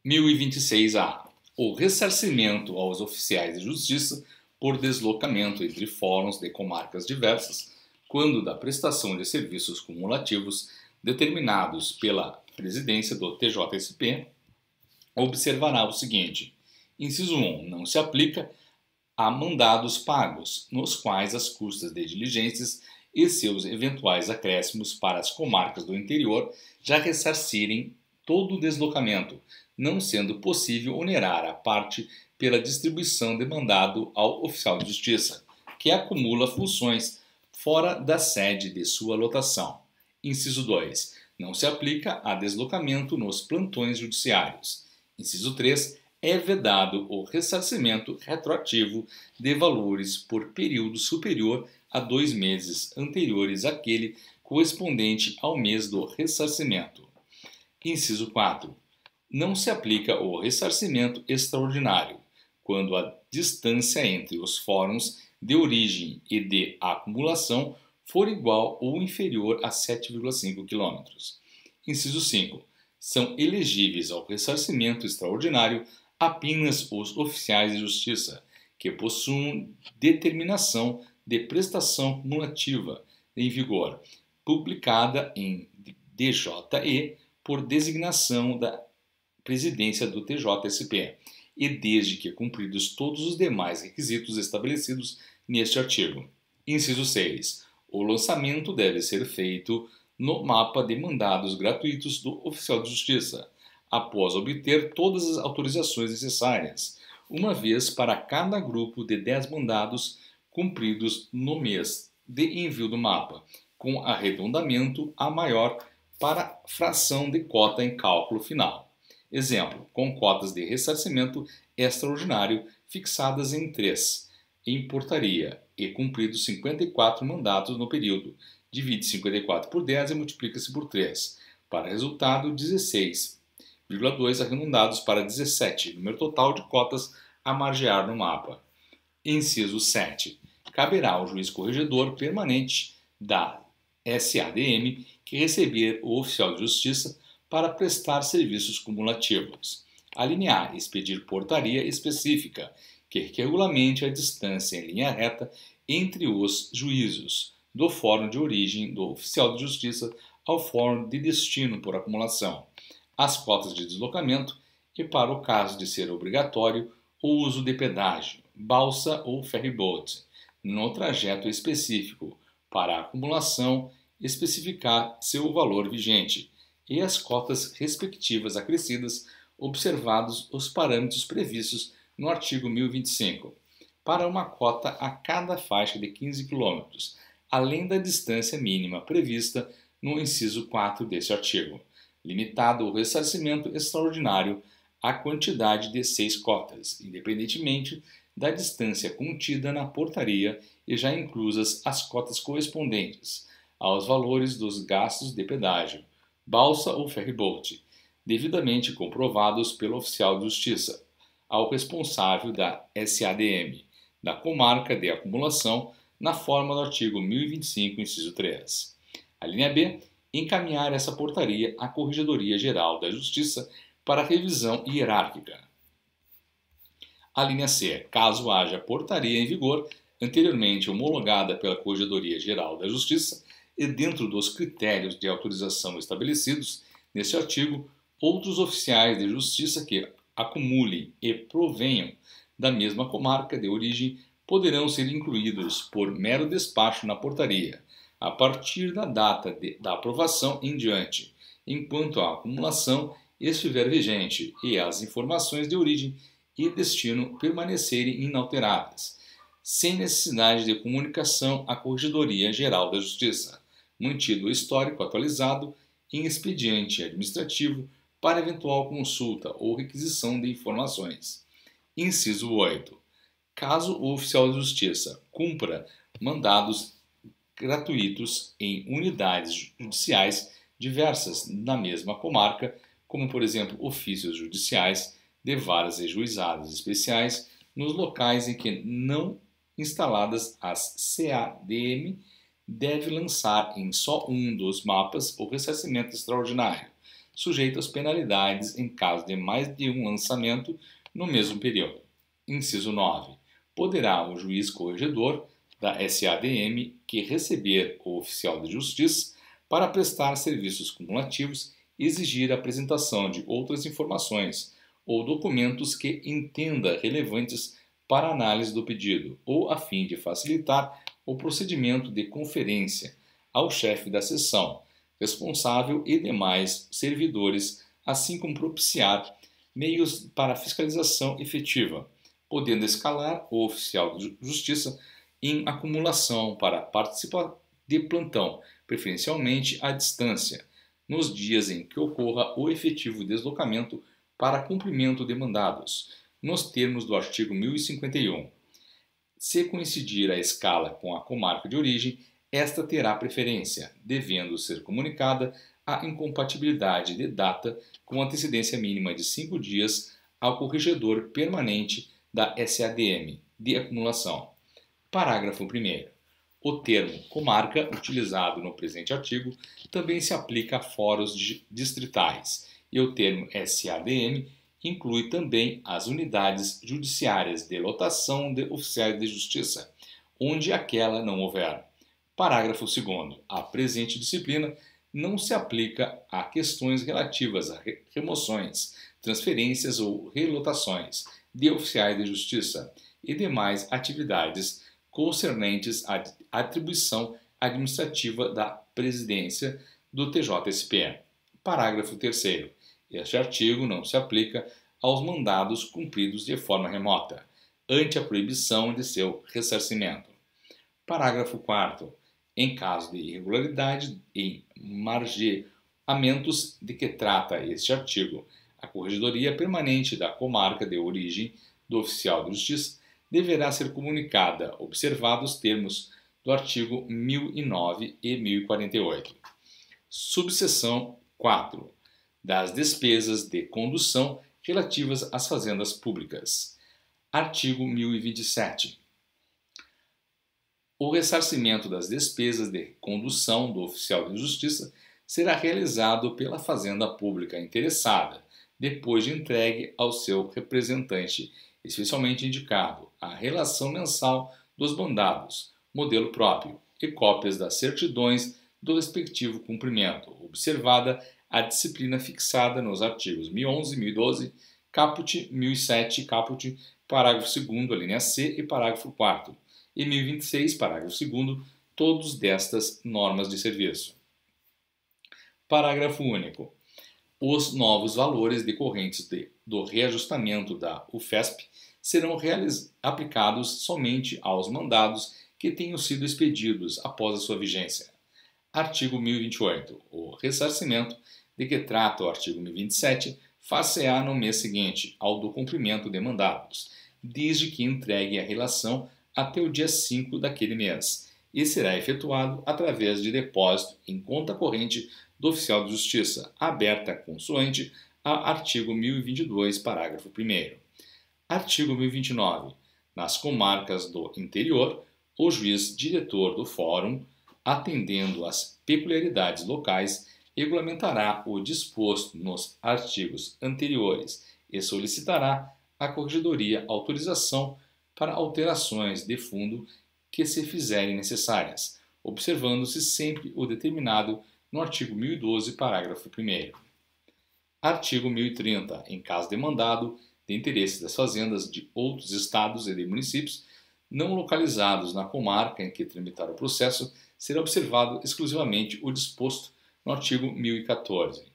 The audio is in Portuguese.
1026-A. O ressarcimento aos oficiais de justiça por deslocamento entre fóruns de comarcas diversas, quando da prestação de serviços cumulativos determinados pela presidência do TJSP, observará o seguinte: inciso 1. Não se aplica a mandados pagos, nos quais as custas de diligências e seus eventuais acréscimos para as comarcas do interior já ressarcirem todo o deslocamento, não sendo possível onerar a parte pela distribuição de mandado ao oficial de justiça, que acumula funções fora da sede de sua lotação. Inciso 2. Não se aplica a deslocamento nos plantões judiciários. Inciso 3. É vedado o ressarcimento retroativo de valores por período superior a 2 meses anteriores àquele correspondente ao mês do ressarcimento. Inciso 4. Não se aplica o ressarcimento extraordinário, quando a distância entre os fóruns de origem e de acumulação for igual ou inferior a 7,5 km. Inciso 5. São elegíveis ao ressarcimento extraordinário apenas os oficiais de justiça que possuam determinação de prestação cumulativa em vigor, publicada em DJE por designação da presidência do TJSP, e desde que cumpridos todos os demais requisitos estabelecidos neste artigo. Inciso 6. O lançamento deve ser feito no mapa de mandados gratuitos do oficial de justiça, após obter todas as autorizações necessárias, uma vez para cada grupo de 10 mandados cumpridos no mês de envio do mapa, com arredondamento a maior para a fração de cota em cálculo final. Exemplo, com cotas de ressarcimento extraordinário fixadas em 3, em portaria, e cumpridos 54 mandatos no período. Divide 54 por 10 e multiplica-se por 3, para resultado 16,2 arredondados para 17, número total de cotas a margear no mapa. Inciso 7. Caberá ao juiz corregedor permanente da SADM que receber o oficial de justiça para prestar serviços cumulativos. A linha A. Expedir portaria específica que regulamente a distância em linha reta entre os juízos do fórum de origem do oficial de justiça ao fórum de destino por acumulação, as cotas de deslocamento e, para o caso de ser obrigatório, o uso de pedágio, balsa ou ferryboat, no trajeto específico, para a acumulação, especificar seu valor vigente e as cotas respectivas acrescidas, observados os parâmetros previstos no artigo 1025, para uma cota a cada faixa de 15 km, além da distância mínima prevista no inciso 4 deste artigo, limitado o ressarcimento extraordinário à quantidade de 6 cotas, independentemente da distância contida na portaria e já inclusas as cotas correspondentes aos valores dos gastos de pedágio, balsa ou ferryboat, devidamente comprovados pelo oficial de justiça, ao responsável da SADM, da comarca de acumulação, na forma do artigo 1025, inciso 3. A linha B. Encaminhar essa portaria à Corregedoria Geral da Justiça para revisão hierárquica. A linha C. Caso haja portaria em vigor anteriormente homologada pela Corregedoria Geral da Justiça e dentro dos critérios de autorização estabelecidos neste artigo, outros oficiais de justiça que acumulem e provenham da mesma comarca de origem poderão ser incluídos por mero despacho na portaria, a partir da data da aprovação em diante, enquanto a acumulação estiver vigente e as informações de origem e destino permanecerem inalteradas, sem necessidade de comunicação à Corregedoria Geral da Justiça, mantido o histórico atualizado em expediente administrativo para eventual consulta ou requisição de informações. Inciso 8. Caso o oficial de justiça cumpra mandados gratuitos em unidades judiciais diversas na mesma comarca, como por exemplo ofícios judiciais de varas e juizados especiais nos locais em que não instaladas as CADM, deve lançar em só um dos mapas o ressarcimento extraordinário, sujeito às penalidades em caso de mais de um lançamento no mesmo período. Inciso 9. Poderá o juiz corregedor da SADM que receber o oficial de justiça para prestar serviços cumulativos exigir a apresentação de outras informações ou documentos que entenda relevantes para análise do pedido ou a fim de facilitar o procedimento de conferência ao chefe da seção, responsável e demais servidores, assim como propiciar meios para fiscalização efetiva, podendo escalar o oficial de justiça em acumulação para participar de plantão, preferencialmente à distância, nos dias em que ocorra o efetivo deslocamento para cumprimento de mandados, nos termos do artigo 1051. Se coincidir a escala com a comarca de origem, esta terá preferência, devendo ser comunicada a incompatibilidade de data com antecedência mínima de 5 dias ao corregedor permanente da SADM de acumulação. Parágrafo 1º. O termo comarca, utilizado no presente artigo, também se aplica a fóruns distritais, e o termo SADM inclui também as unidades judiciárias de lotação de oficiais de justiça, onde aquela não houver. Parágrafo 2º. A presente disciplina não se aplica a questões relativas a remoções, transferências ou relotações de oficiais de justiça e demais atividades concernentes à atribuição administrativa da presidência do TJSP. Parágrafo 3º. Este artigo não se aplica aos mandados cumpridos de forma remota, ante a proibição de seu ressarcimento. Parágrafo 4º. Em caso de irregularidade em margeamentos de que trata este artigo, a Corregedoria Permanente da Comarca de Origem do Oficial de Justiça deverá ser comunicada, observados os termos do artigo 1009 e 1048. Subseção 4. Das despesas de condução relativas às fazendas públicas. Artigo 1027. O ressarcimento das despesas de condução do oficial de justiça será realizado pela fazenda pública interessada, depois de entregue ao seu representante, especialmente indicado, a relação mensal dos mandados, modelo próprio, e cópias das certidões do respectivo cumprimento, observada a disciplina fixada nos artigos 1011, 1012, caput 1007, caput, parágrafo 2º, alínea C e parágrafo 4º, e 1026, parágrafo 2º, todos destas normas de serviço. Parágrafo único. Os novos valores decorrentes do reajustamento da UFESP serão aplicados somente aos mandados que tenham sido expedidos após a sua vigência. Artigo 1028. O ressarcimento de que trata o artigo 1027 far-se-á no mês seguinte ao do cumprimento de mandados, desde que entregue a relação até o dia 5 daquele mês, e será efetuado através de depósito em conta corrente do oficial de justiça, aberta consoante a artigo 1022, parágrafo 1º. Artigo 1029. Nas comarcas do interior, o juiz diretor do fórum, atendendo às peculiaridades locais, regulamentará o disposto nos artigos anteriores e solicitará à Corregedoria autorização para alterações de fundo que se fizerem necessárias, observando-se sempre o determinado no artigo 1012, parágrafo 1º. Artigo 1030. Em caso de mandado de interesse das fazendas de outros estados e de municípios não localizados na comarca em que tramitar o processo, será observado exclusivamente o disposto no artigo 1014.